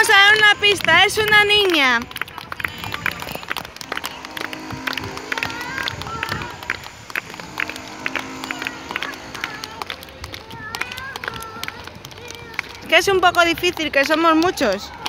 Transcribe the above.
vamos a dar una pista, es una niña. Que es un poco difícil, que somos muchos.